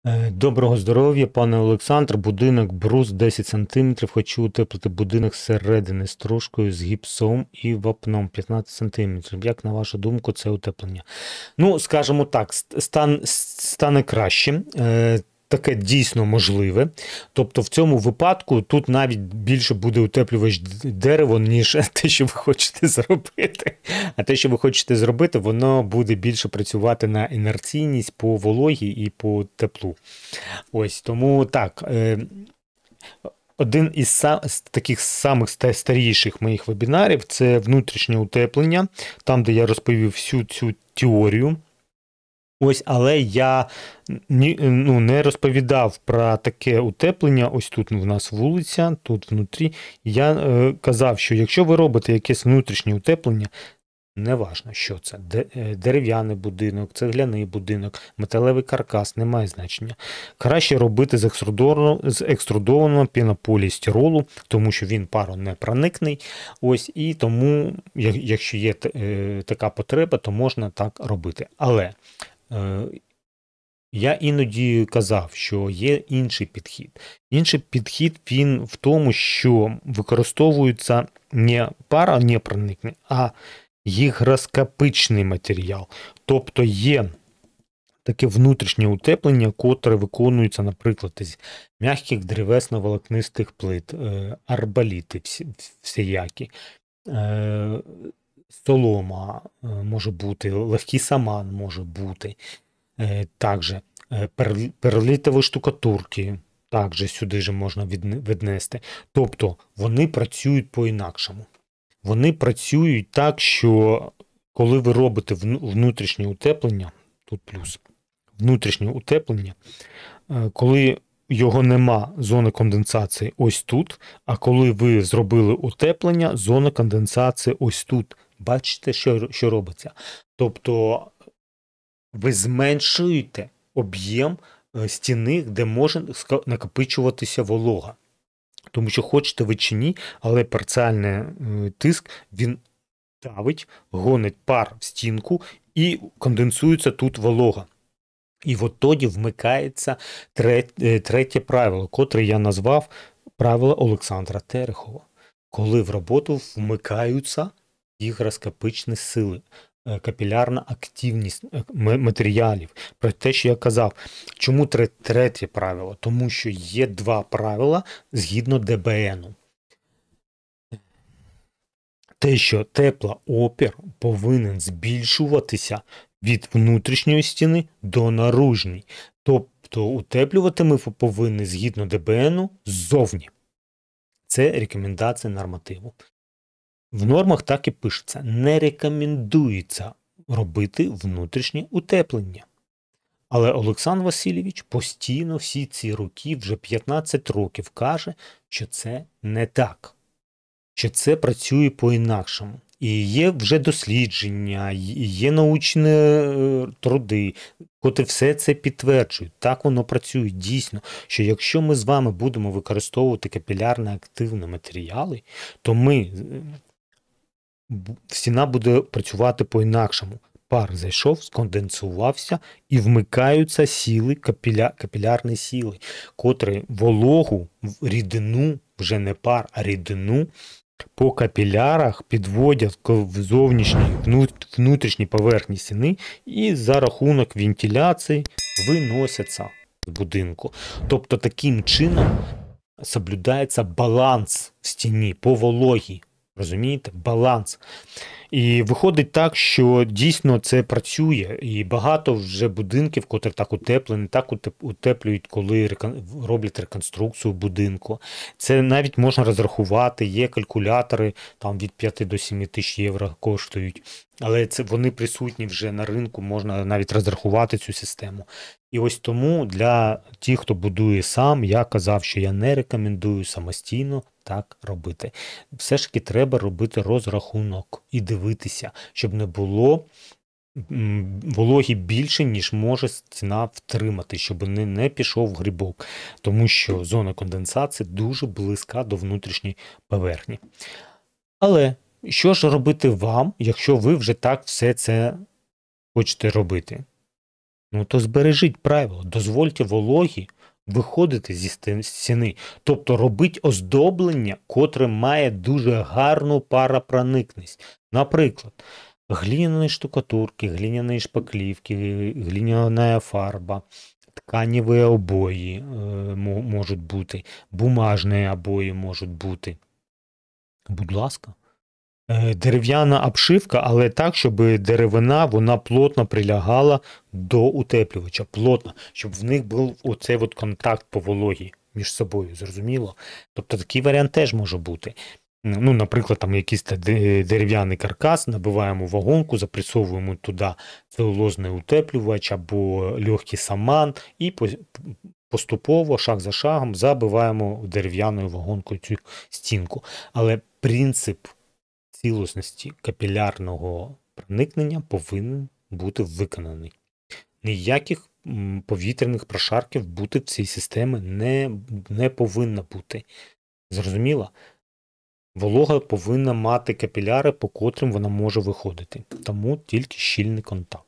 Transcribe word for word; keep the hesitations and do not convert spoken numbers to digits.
Е, Доброго здоров'я, пане Олександр. Будинок брус десять сантиметрів. Хочу утеплити будинок зсередини стружкою з гіпсом і вапном п'ятнадцять сантиметрів. Як на вашу думку, це утеплення? Ну, скажімо так, ст- стан, стане краще. Е, Таке дійсно можливе. Тобто в цьому випадку тут навіть більше буде утеплювач д- дерево, ніж те, що ви хочете зробити. А те, що ви хочете зробити, воно буде більше працювати на інерційність по вологі і по теплу. Ось тому так. Е, один із са- з таких самих ста- старіших моїх вебінарів це внутрішнє утеплення, там, де я розповів всю цю теорію. Ось, але я ні, ну, не розповідав про таке утеплення. Ось тут в нас вулиця, тут внутрі. Я е, казав, що якщо ви робите якесь внутрішнє утеплення, неважно, що це. Де- е, Дерев'яний будинок, цегляний будинок, металевий каркас, немає значення. Краще робити з екструдованого, з екструдованого пінополістиролу, тому що він паронепроникний. Ось, і тому, я- якщо є т- е, така потреба, то можна так робити. Але е, я іноді казав, що є інший підхід. Інший підхід він в тому, що використовується не паронепроникний, а гігроскопичний матеріал. Тобто є таке внутрішнє утеплення, котре виконується, наприклад, із м'яких древесно-волокнистих плит, е, арбаліти всі- всіякі, е, солома е, може бути, легкий саман може бути. Е, Також е, перлі- перлітові штукатурки також сюди ж можна відне- віднести. Тобто вони працюють по-інакшому. Вони працюють так, що коли ви робите вну- внутрішнє утеплення, тут плюс, внутрішнє утеплення, е, коли його нема зони конденсації ось тут, а коли ви зробили утеплення, зона конденсації ось тут. Бачите, що, що робиться? Тобто ви зменшуєте об'єм е, стіни, де може ска- накопичуватися волога. Тому що хочете ви чи ні, але парціальний е, тиск він давить, гонить пар в стінку і конденсується тут волога. І от тоді вмикається тре- е, третє правило, котре я назвав правило Олександра Терехова. Коли в роботу вмикаються гігроскопичні сили, е, капілярна активність е, м- матеріалів. Про те, що я казав. Чому тре- третє правило? Тому що є два правила згідно Д Б Н. Те, що теплоопір повинен збільшуватися від внутрішньої стіни до наружньої. Тобто утеплювати ми повинні згідно Д Б Н ззовні. Це рекомендація нормативу. В нормах так і пишеться: не рекомендується робити внутрішнє утеплення. Але Олександр Васильович постійно всі ці роки, вже п'ятнадцять років, каже, що це не так, що це працює по-інакшому. І є вже дослідження, і є научні е, труди, котрі все це підтверджують. Так воно працює дійсно, що якщо ми з вами будемо використовувати капілярно активні матеріали, то ми, е, бу- стіна буде працювати по-інакшому. Пар зайшов, сконденсувався і вмикаються сили, капіля, капілярні сили, котрі вологу, в рідину, вже не пар, а рідину, по капілярах підводять к- в зовнішній вну- внутрішній поверхні стіни і за рахунок вентиляції виносяться з будинку. Тобто таким чином соблюдається баланс в стіні по вологі. Розумієте? Баланс. І виходить так, що дійсно це працює, і багато вже будинків, котрі так утеплені, так утеп- утеплюють, коли рекон- роблять реконструкцію будинку. Це навіть можна розрахувати, є калькулятори, там від п'яти до семи тисяч євро коштують. Але це вони присутні вже на ринку, можна навіть розрахувати цю систему. І ось тому для тих, хто будує сам, я казав, що я не рекомендую самостійно так робити. Все ж таки треба робити розрахунок і дивитися, щоб не було м, вологі більше, ніж може стіна втримати, щоб не, не пішов грибок, тому що зона конденсації дуже близька до внутрішньої поверхні. Але що ж робити вам, якщо ви вже так все це хочете робити? Ну то збережіть правило, дозвольте вологі виходити зі сте- стіни. Тобто робить оздоблення, котре має дуже гарну паропроникність. Наприклад, глиняні штукатурки, глиняні шпаклівки, глиняна фарба, тканеві обої е, мо- можуть бути, бумажні обої можуть бути. Будь ласка. Е, Дерев'яна обшивка, але так, щоб деревина вона плотно прилягала до утеплювача. Плотно, щоб в них був оцей от контакт по вологі між собою, зрозуміло? Тобто такий варіант теж може бути. Ну, наприклад, там якийсь та де- дерев'яний каркас, набиваємо вагонку, запресовуємо туди целулозний утеплювач або легкий саман і по- поступово, шаг за шагом, забиваємо дерев'яною вагонкою цю стінку. Але принцип цілісності капілярного проникнення повинен бути виконаний. Ніяких м, повітряних прошарків бути в цій системі не, не повинно бути. Зрозуміло? Волога повинна мати капіляри, по котрим вона може виходити. Тому тільки щільний контакт.